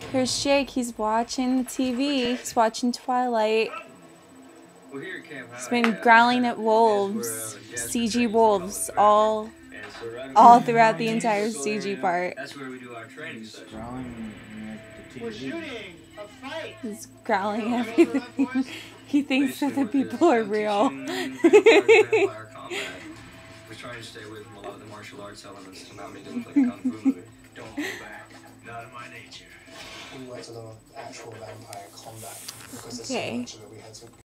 Here's Jake. He's watching TV. He's watching Twilight. He's been growling at wolves, CG wolves, all throughout the entire CG part. That's where we do our training session. Growling at the TV. We're shooting a fight. He's growling everything. He thinks that the people are real. We're trying to stay away from a lot of the martial arts elements to not make it look like a kung fu movie. Don't hold back. Not in my nature. We worked a lot of actual vampire combat because there's Okay. so much of it we had to